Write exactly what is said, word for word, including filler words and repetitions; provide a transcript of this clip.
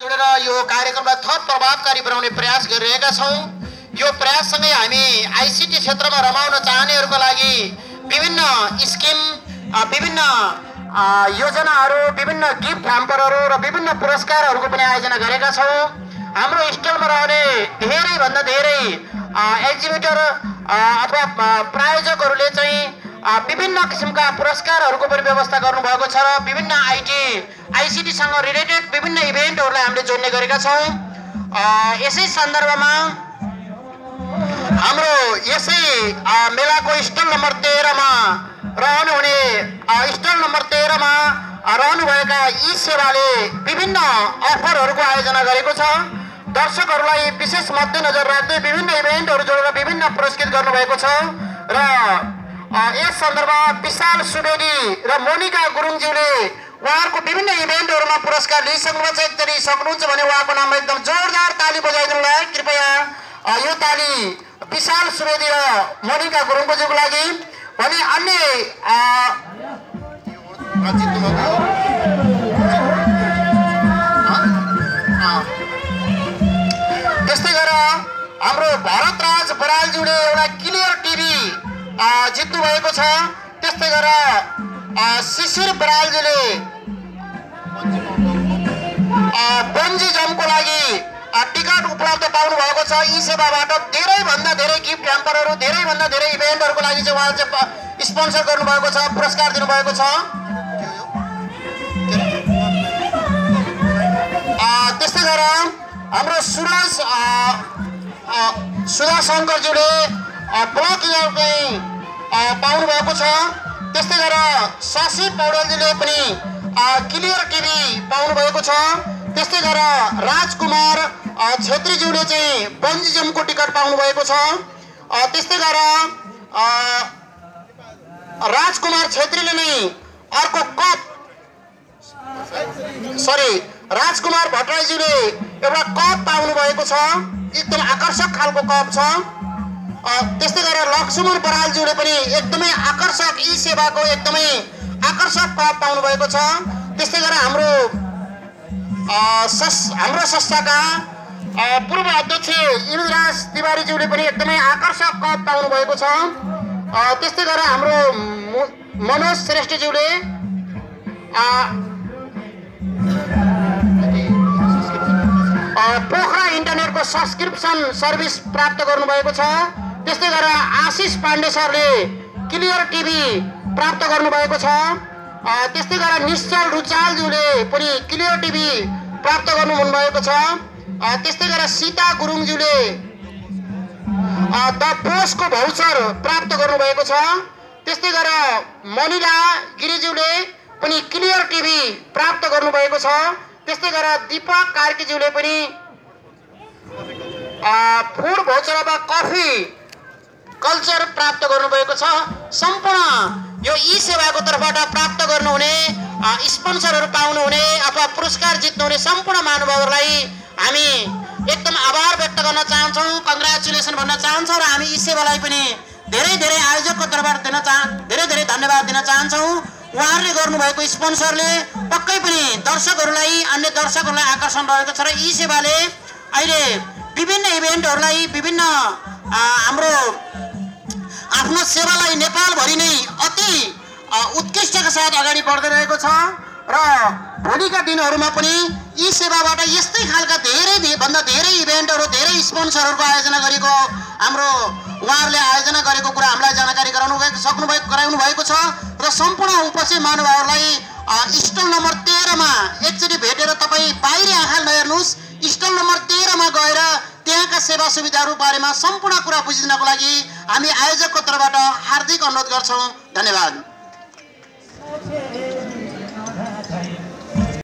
जोडेर यो कार्यक्रमलाई थप प्रभावकारी बनाउने प्रयास गरिरहेका छौं। यो प्रयाससँगै हामी आईसीटी क्षेत्रमा रमाउन चाहनेहरूको लागि विभिन्न स्किम, विभिन्न योजनाहरू, विभिन्न गिफ्ट ह्याम्परहरू र विभिन्न पुरस्कारहरूको पनि आयोजना गरेका छौं। हाम्रो स्टलमा रहने धेरै भन्दा धेरै एक्जिबिटर अथवा प्रायोजकहरूले चाहिँ विभिन्न किसिमका पुरस्कारहरूको पनि व्यवस्था गर्नुभएको छ र विभिन्न आईटी आईसीटीसँग रिलेटेड विभिन्न इभेन्टहरूलाई हामीले जोड्ने गरेका छौं। यसै सन्दर्भमा हाम्रो यसै मेलाको स्टल नम्बर तेह्र मा रहनुहुने स्टल नम्बर तेह्र मा रहनुभएका एसेवाले विभिन्न अफरहरूको आयोजना गरेको छ। दर्शकहरूलाई विशेष मध्यनजर राख्दै विभिन्न इभेन्टहरू जोडेर विभिन्न पुरस्कृत गर्नुभएको छ र यस सन्दर्भमा विशाल सुवेदी र मोनिका गुरुङज्यूले उहाँहरूको विभिन्न इभेन्टहरूमा पुरस्कार लिइसक्नुहुन्छ। एकचोटि सक्नुहुन्छ भने उहाँको नाममा एकदम जोरदार ताली बजाइदिनुलाई कृपया। यो ताली विशाल सुवेदी र मोनिका गुरुङज्यूको लागि भने अन्य त्यस्तै गरेर हाम्रो भरतराज बरालज्यूले एउटा क्लियर टिभी जित्नु भएको छ। त्यस्तै गरेर शिशिर बरालज्यूले बन्जी जम्पको लागि टिकट उपलब्ध पाउनु भएको छ। एसेवाबाट धेरै भन्दा धेरै गिफ्ट ह्याम्परहरू, धेरै भन्दा धेरै इभेन्टहरूको लागि चाहिँ उहाँले चाहिँ स्पोन्सर गर्नुभएको छ, पुरस्कार दिनुभएको छ। त्यस्तै गरेर हाम्रो सुरज सुधा शङ्करज्यूले ब्लक चाहिँ पाउनु भएको छ। त्यस्तै गरेर शशि पौडेलजीले पनि क्लियर टिभी पाउनु भएको छ। त्यस्तै गरेर राजकुमार छेत्रीज्यूले चाहिँ बन्जी जम्पको टिकट पाउनु भएको छ। त्यस्तै गरेर राजकुमार छेत्रीले नै अर्को कप सरी राजकुमार भट्टराईज्यूले एउटा कप पाउनु भएको छ, एकदम आकर्षक खालको कप छ। त्यस्तै गरेर लक्ष्मण बरालज्यूले पनि एकदमै आकर्षक एसेवाको एकदमै आकर्षक कप पाउनु भएको छ। त्यस्तै गरेर हाम्रो हाम्रो संस्थाका पूर्व अध्यक्ष युवराज तिवारीज्यूले पनि एकदमै आकर्षक कप पाउनु भएको छ। त्यस्तै गरेर हाम्रो मनोज श्रेष्ठज्यूले पोखरा इन्टरनेटको सब्सक्रिप्सन सर्भिस प्राप्त गर्नुभएको छ। त्यस्तै गरेर आशिष पाण्डे सरले क्लियर टिभी प्राप्त गर्नुभएको छ। त्यस्तै गरेर निश्चल रुचालज्यूले पनि क्लियर टिभी प्राप्त गर्नुहुने भएको छ। त्यस्तै गरेर सीता गुरुङज्यूले द पोस्टको भाउचर प्राप्त गर्नुभएको छ। त्यस्तै गरेर मनिला गिरिज्यूले पनि क्लियर टिभी प्राप्त गर्नुभएको छ। त्यस्तै गरेर दीपक कार्कीज्यूले पनि फुड भाउचर वा कफी कल्चर प्राप्त गर्नुभएको छ। सम्पूर्ण यो एसेवाको तर्फबाट प्राप्त गर्नुहुने स्पोन्सरहरू पाउनुहुने अथवा पुरस्कार जित्नुहुने सम्पूर्ण महानुभावहरूलाई हामी एकदम आभार व्यक्त गर्न चाहन्छौँ, कङ्ग्रेचुलेसन भन्न चाहन्छौँ र हामी एसेवालाई पनि धेरै धेरै आयोजकको तर्फबाट दिन चाह धेरै धेरै धन्यवाद दिन चाहन्छौँ। उहाँहरूले गर्नुभएको स्पोन्सरले पक्कै पनि दर्शकहरूलाई अन्य दर्शकहरूलाई आकर्षण रहेको छ र एसेवाले अहिले विभिन्न इभेन्टहरूलाई विभिन्न हाम्रो आफ्नो सेवालाई नेपालभरि नै अति उत्कृष्टका साथ अगाडि बढ्दै रहेको छ र भोलिका दिनहरूमा पनि एसेवाबाट यस्तै खालका धेरै भन्दा धेरै इभेन्टहरू, धेरै स्पोन्सरहरूको आयोजना गरेको हाम्रो उहाँहरूले आयोजना गरेको कुरा हामीलाई जानकारी गराउनु भएको सक्नु भएको गराउनु भएको छ र सम्पूर्ण उपस्थित महानुभावहरूलाई स्टल नम्बर तेह्र मा एकचोटि भेटेर तपाईँ बाहिरी आँखा नहेर्नुहोस्, स्टल नम्बर तेह्र मा गएर त्यहाँका सेवा सुविधाहरू बारेमा सम्पूर्ण कुरा बुझिदिनको लागि हामी आयोजकको तर्फबाट हार्दिक अनुरोध गर्छौँ। धन्यवाद।